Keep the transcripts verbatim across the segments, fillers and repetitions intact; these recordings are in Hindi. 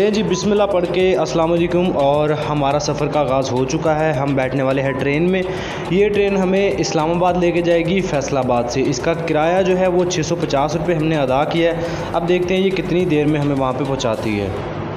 ले जी बिस्मिल्लाह पढ़ के अस्सलाम वालेकुम। और हमारा सफ़र का आगाज़ हो चुका है। हम बैठने वाले हैं ट्रेन में। ये ट्रेन हमें इस्लामाबाद लेके जाएगी फैसलाबाद से। इसका किराया जो है वो छः सौ पचास रुपये हमने अदा किया है। अब देखते हैं ये कितनी देर में हमें वहाँ पे पहुँचाती है।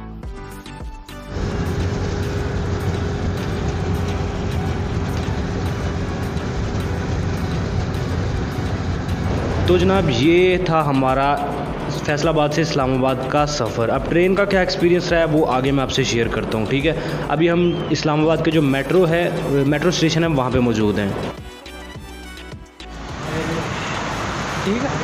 तो जनाब ये था हमारा फैसलाबाद से इस्लामाबाद का सफ़र। अब ट्रेन का क्या एक्सपीरियंस रहा है वो आगे मैं आपसे शेयर करता हूँ, ठीक है। अभी हम इस्लामाबाद के जो मेट्रो है मेट्रो स्टेशन है वहाँ पे मौजूद हैं, ठीक है।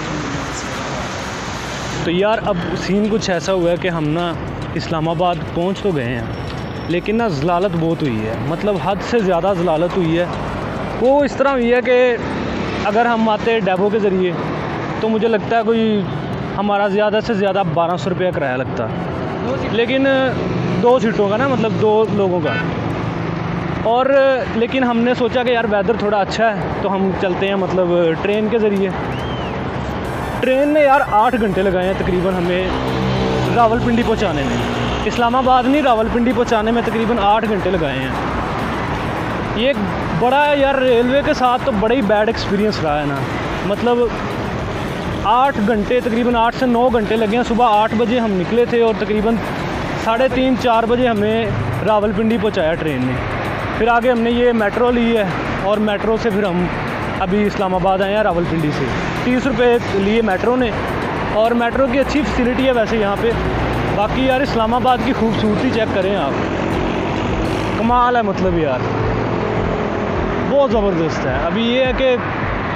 तो यार अब सीन कुछ ऐसा हुआ है कि हम ना इस्लामाबाद पहुँच तो गए हैं, लेकिन ना ज़लालत बहुत हुई है, मतलब हद से ज़्यादा ज़लालत हुई है। वो इस तरह हुई है कि अगर हम आते डेपो के ज़रिए तो मुझे लगता है कोई हमारा ज़्यादा से ज़्यादा बारह सौ रुपया किराया लगता, लेकिन दो सीटों का ना, मतलब दो लोगों का। और लेकिन हमने सोचा कि यार वेदर थोड़ा अच्छा है तो हम चलते हैं मतलब ट्रेन के ज़रिए। ट्रेन ने यार आठ घंटे लगाए हैं तकरीबन हमें रावलपिंडी पहुंचाने में। इस्लामाबाद नहीं, रावलपिंडी पहुंचाने में तकरीबन आठ घंटे लगाए हैं। ये बड़ा यार रेलवे के साथ तो बड़ा ही बैड एक्सपीरियंस रहा है ना। मतलब आठ घंटे तकरीबन आठ से नौ घंटे लगे हैं। सुबह आठ बजे हम निकले थे और तकरीबन साढ़े तीन चार बजे हमें रावलपिंडी पहुंचाया ट्रेन ने। फिर आगे हमने ये मेट्रो ली है और मेट्रो से फिर हम अभी इस्लामाबाद आए हैं रावलपिंडी से। तीस रुपये लिए मेट्रो ने, और मेट्रो की अच्छी फैसिलिटी है वैसे यहाँ पे। बाकी यार इस्लामाबाद की खूबसूरती चेक करें आप, कमाल है मतलब यार, बहुत ज़बरदस्त है। अभी ये है कि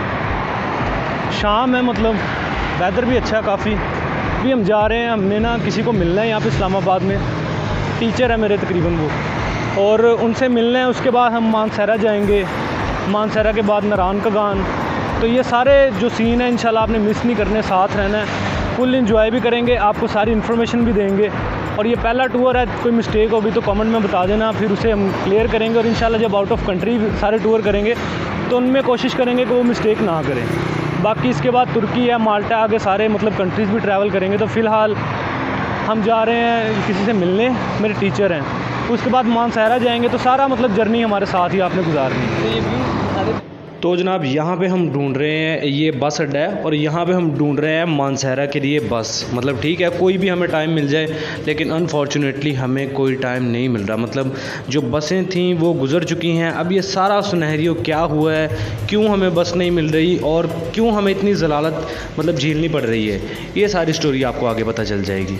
शाम है, मतलब वेदर भी अच्छा है काफ़ी। अभी हम जा रहे हैं, हमने ना किसी को मिलना है यहाँ पे इस्लामाबाद में, टीचर है मेरे तकरीबन वो, और उनसे मिलना है। उसके बाद हम मानसहरा जाएंगे, मानसहरा के बाद नारायण का गान। तो ये सारे जो सीन है इंशाल्लाह आपने मिस नहीं करने, साथ रहना है, फुल इंजॉय भी करेंगे, आपको सारी इन्फॉर्मेशन भी देंगे। और ये पहला टूर है, कोई मिस्टेक होगी तो कमेंट में बता देना, फिर उसे हम क्लियर करेंगे। और इंशाल्लाह जब आउट ऑफ कंट्री सारे टूर करेंगे तो उनमें कोशिश करेंगे कि वो मिस्टेक ना करें। बाकी इसके बाद तुर्की है, माल्टा, आगे सारे मतलब कंट्रीज़ भी ट्रैवल करेंगे। तो फ़िलहाल हम जा रहे हैं किसी से मिलने, मेरे टीचर हैं। उसके बाद मानसहरा जाएंगे। तो सारा मतलब जर्नी हमारे साथ ही आपने गुजारनी। तो जनाब यहाँ पे हम ढूंढ रहे हैं, ये बस अड्डा है और यहाँ पे हम ढूंढ रहे हैं मानसहरा के लिए बस। मतलब ठीक है, कोई भी हमें टाइम मिल जाए, लेकिन अनफॉर्चुनेटली हमें कोई टाइम नहीं मिल रहा। मतलब जो बसें थीं वो गुज़र चुकी हैं। अब ये सारा सिनेरियो क्या हुआ है, क्यों हमें बस नहीं मिल रही और क्यों हमें इतनी ज़लालत मतलब झेलनी पड़ रही है, ये सारी स्टोरी आपको आगे पता चल जाएगी।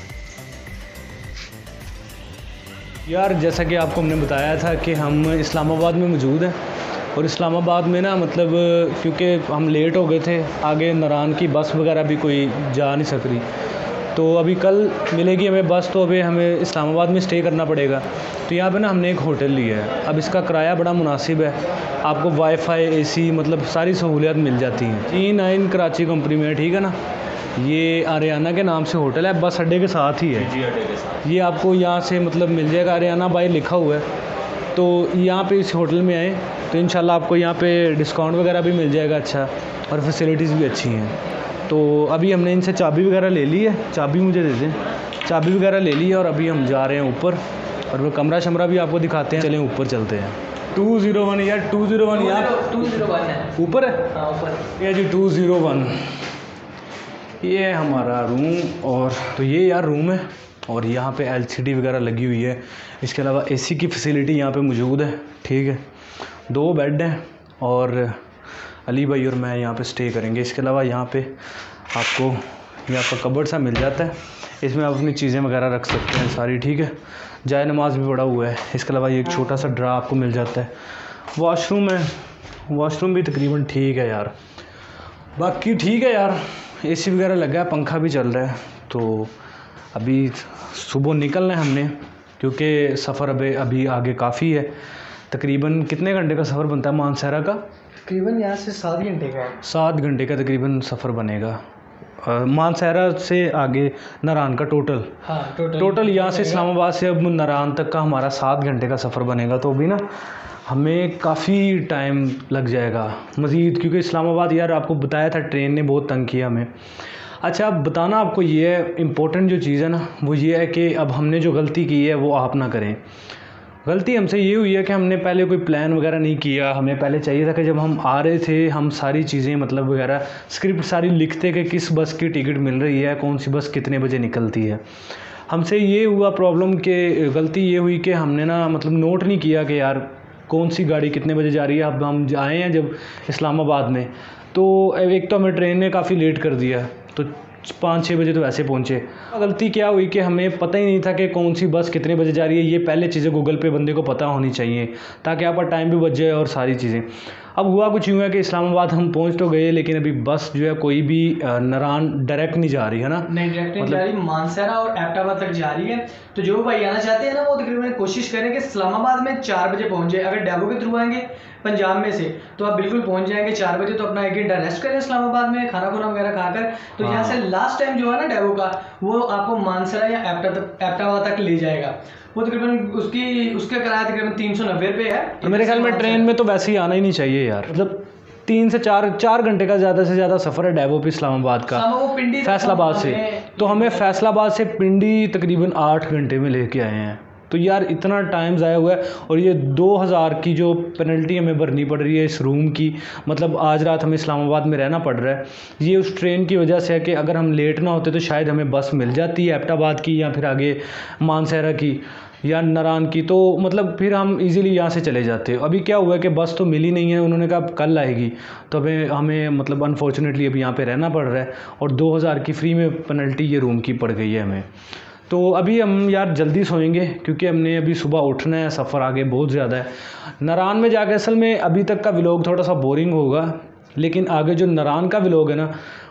यार जैसा कि आपको हमने बताया था कि हम इस्लामाबाद में मौजूद हैं, और इस्लामाबाद में ना मतलब क्योंकि हम लेट हो गए थे, आगे नारायण की बस वगैरह भी कोई जा नहीं सक रही, तो अभी कल मिलेगी हमें बस। तो अभी हमें इस्लामाबाद में स्टे करना पड़ेगा। तो यहाँ पे ना हमने एक होटल लिया है। अब इसका किराया बड़ा मुनासिब है, आपको वाईफाई, एसी, मतलब सारी सहूलियत मिल जाती हैं। ई नाइन कराची कंपनी में, ठीक है ना। ये आरियाना के नाम से होटल है, बस अड्डे के साथ ही है। ये आपको यहाँ से मतलब मिल जाएगा, आरियाना बाई लिखा हुआ है। तो यहाँ पे इस होटल में आए तो इंशाल्लाह आपको यहाँ पे डिस्काउंट वगैरह भी मिल जाएगा अच्छा, और फैसिलिटीज़ भी अच्छी हैं। तो अभी हमने इनसे चाबी वगैरह ले ली है, चाबी मुझे दे दें, चाबी वगैरह ले ली है। और अभी हम जा रहे हैं ऊपर, और वो कमरा शमरा भी आपको दिखाते हैं। चलें ऊपर चलते हैं। टू ज़ीरो वन यार, टू ज़ीरो वन यार, टू ज़ीरो वन है ऊपर है। हाँ ऊपर ये जी टू ज़ीरो वन, ये है हमारा रूम। और तो ये यार रूम है, और यहाँ पे एलसीडी वगैरह लगी हुई है। इसके अलावा एसी की फैसिलिटी यहाँ पे मौजूद है, ठीक है। दो बेड हैं और अली भाई और मैं यहाँ पे स्टे करेंगे। इसके अलावा यहाँ पे आपको ये आपका कबर्ड सा मिल जाता है, इसमें आप अपनी चीज़ें वगैरह रख सकते हैं सारी, ठीक है। जाए नमाज भी पड़ा हुआ है। इसके अलावा ये एक छोटा सा ड्रा आपको मिल जाता है। वॉशरूम है, वॉशरूम भी तकरीबन ठीक है यार। बाकी ठीक है यार, एसी वगैरह लगा है, पंखा भी चल रहा है। तो अभी सुबह निकलना है हमने, क्योंकि सफ़र अभी अभी आगे काफ़ी है। तकरीबन कितने घंटे का सफ़र बनता है मानसहरा का? तकरीबन यहाँ से सात घंटे का सात घंटे का तकरीबन सफ़र बनेगा मानसहरा से आगे नारायण का टोटल। हाँ टोटल टोटल यहाँ से इस्लामाबाद से अब नारायण तक का हमारा सात घंटे का सफ़र बनेगा। तो अभी ना हमें काफ़ी टाइम लग जाएगा मज़ीद, क्योंकि इस्लामाबाद यार आपको बताया था ट्रेन ने बहुत तंग किया हमें। अच्छा, अब बताना आपको ये है, इम्पोर्टेंट जो चीज़ है ना वो ये है कि अब हमने जो गलती की है वो आप ना करें। गलती हमसे ये हुई है कि हमने पहले कोई प्लान वगैरह नहीं किया। हमें पहले चाहिए था कि जब हम आ रहे थे हम सारी चीज़ें मतलब वगैरह स्क्रिप्ट सारी लिखते कि किस बस की टिकट मिल रही है, कौन सी बस कितने बजे निकलती है। हमसे ये हुआ प्रॉब्लम कि गलती ये हुई कि हमने ना मतलब नोट नहीं किया कि यार कौन सी गाड़ी कितने बजे जा रही है। अब हम आए हैं जब इस्लामाबाद में, तो एक तो हमें ट्रेन ने काफ़ी लेट कर दिया, तो पाँच छः बजे तो वैसे पहुँचे। गलती क्या हुई कि हमें पता ही नहीं था कि कौन सी बस कितने बजे जा रही है। ये पहले चीज़ें गूगल पे बंदे को पता होनी चाहिए ताकि आपका टाइम भी बच जाए और सारी चीज़ें। अब हुआ कुछ यूँ है कि इस्लामाबाद हम पहुँच तो गए, लेकिन अभी बस जो है कोई भी नारान डायरेक्ट नहीं जा रही है ना, नहीं डायरेक्ट नहीं मतलब जा रही, मानसरा और एबटाबाद तक जा रही है। तो जो भाई आना चाहते हैं ना वो तकरीबन कोशिश करें कि इस्लामाबाद में चार बजे पहुंचे। अगर डेवो के थ्रू आएंगे पंजाब में से तो आप बिल्कुल पहुंच जाएंगे चार बजे। तो अपना एक घंटा रेस्ट करें इस्लामाबाद में, खाना खुना वगैरह खाकर। तो यहाँ से लास्ट टाइम जो है ना डेवो का, वो आपको मानसरा या एबटाबाद तक ले जाएगा। वो तकरीबन उसकी उसका किराया तकरीबन तीन सौ नब्बे रुपये है। तो मेरे ख्याल में ट्रेन में तो वैसे ही आना ही नहीं चाहिए यार। मतलब तीन से चार चार घंटे का ज़्यादा से ज़्यादा सफ़र है डेवो पे इस्लामाबाद का, फैसलाबाद से। तो हमें फैसलाबाद से पिंडी तकरीबन आठ घंटे में लेके आए हैं। तो यार इतना टाइम ज़ाया हुआ है, और ये दो हज़ार की जो पेनल्टी हमें भरनी पड़ रही है इस रूम की, मतलब आज रात हमें इस्लामाबाद में रहना पड़ रहा है। ये उस ट्रेन की वजह से है कि अगर हम लेट ना होते तो शायद हमें बस मिल जाती है एबटाबाद की या फिर आगे मानसरा की या नारान की, तो मतलब फिर हम इजीली यहाँ से चले जाते। अभी क्या हुआ है कि बस तो मिली नहीं है, उन्होंने कहा कल आएगी, तो हमें हमें मतलब अनफॉर्चुनेटली अभी यहाँ पे रहना पड़ रहा है, और दो हज़ार की फ्री में पेनल्टी ये रूम की पड़ गई है हमें। तो अभी हम यार जल्दी सोएंगे क्योंकि हमने अभी सुबह उठना है, सफ़र आगे बहुत ज़्यादा है। नारान में जाके असल में अभी तक का व्लॉग थोड़ा सा बोरिंग होगा, लेकिन आगे जो नारान का व्लॉग है ना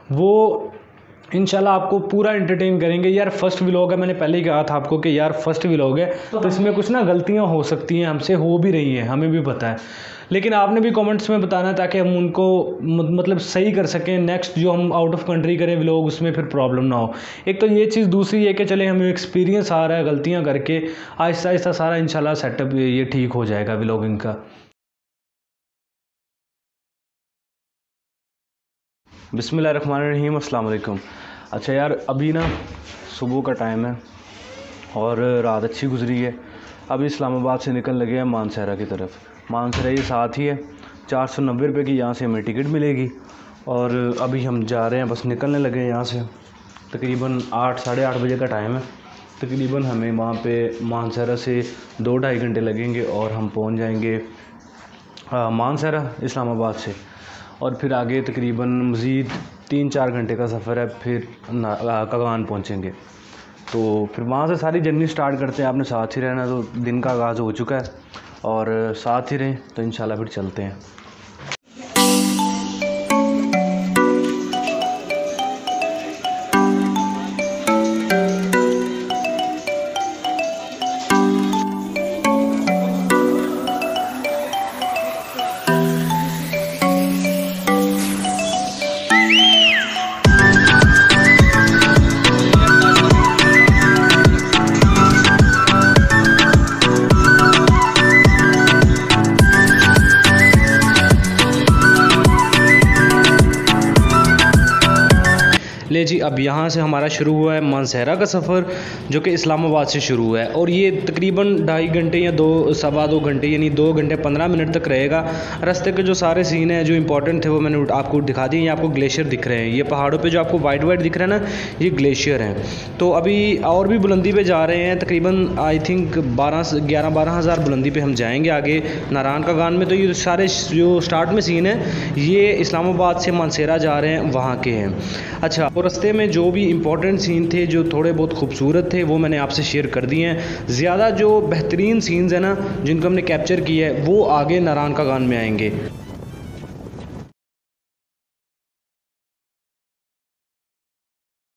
वो इंशाल्लाह आपको पूरा एंटरटेन करेंगे। यार फर्स्ट व्लॉग है, मैंने पहले ही कहा था आपको कि यार फर्स्ट व्लॉग है, तो, तो इसमें कुछ ना गलतियां हो सकती हैं, हमसे हो भी रही हैं, हमें भी पता है, लेकिन आपने भी कमेंट्स में बताना ताकि हम उनको मतलब सही कर सकें। नेक्स्ट जो हम आउट ऑफ कंट्री करें व्लॉग उसमें फिर प्रॉब्लम ना हो। एक तो ये चीज़, दूसरी है कि चले हमें एक्सपीरियंस आ रहा है गलतियाँ करके, आहिस्ता आहिस्ता सारा इंशाल्लाह सेटअप ये ठीक हो जाएगा व्लॉगिंग का। बिस्मिल्लाहिर्रहमानिर्रहीम, अस्सलाम वालेकुम। अच्छा यार अभी ना सुबह का टाइम है और रात अच्छी गुजरी है। अभी इस्लामाबाद से निकल लगे हैं मानसरा की तरफ। मानसरा ये साथ ही है, चार सौ नब्बे रुपये की यहाँ से हमें टिकट मिलेगी, और अभी हम जा रहे हैं, बस निकलने लगे हैं यहाँ से। तकरीबन आठ साढ़े आठ बजे का टाइम है। तकरीबन हमें वहाँ पे मानसरा से दो ढाई घंटे लगेंगे और हम पहुँच जाएंगे मानसरा इस्लामाबाद से, और फिर आगे तकरीबन मज़ीद तीन चार घंटे का सफ़र है, फिर कगान पहुँचेंगे। तो फिर वहाँ से सारी जर्नी स्टार्ट करते हैं। आपने साथ ही रहना, तो दिन का आगाज़ हो चुका है, और साथ ही रहें तो इंशाल्लाह फिर चलते हैं। ले जी, अब यहाँ से हमारा शुरू हुआ है मानसरा का सफ़र, जो कि इस्लामाबाद से शुरू हुआ है, और ये तकरीबन ढाई घंटे या दो सवा दो घंटे यानी दो घंटे पंद्रह मिनट तक रहेगा। रास्ते के जो सारे सीन हैं जो इंपॉर्टेंट थे वो मैंने आपको दिखा दिए। ये आपको ग्लेशियर दिख रहे हैं, ये पहाड़ों पे जो आपको वाइट वाइट दिख रहा है ना, ये ग्लेशियर हैं। तो अभी और भी बुलंदी पे जा रहे हैं, तकरीबन आई थिंक बारह ग्यारह बारह हज़ार बुलंदी पे हम जाएँगे आगे नारान का गान में। तो ये सारे जो स्टार्ट में सीन है ये इस्लामाबाद से मानसरा जा रहे हैं वहाँ के हैं। अच्छा, और रास्ते में जो भी इम्पोर्टेंट सीन थे जो थोड़े बहुत खूबसूरत थे वो मैंने आपसे शेयर कर दिए हैं। ज़्यादा जो बेहतरीन सीन्स हैं ना जिनको हमने कैप्चर किया है वो आगे नारान का गान में आएंगे।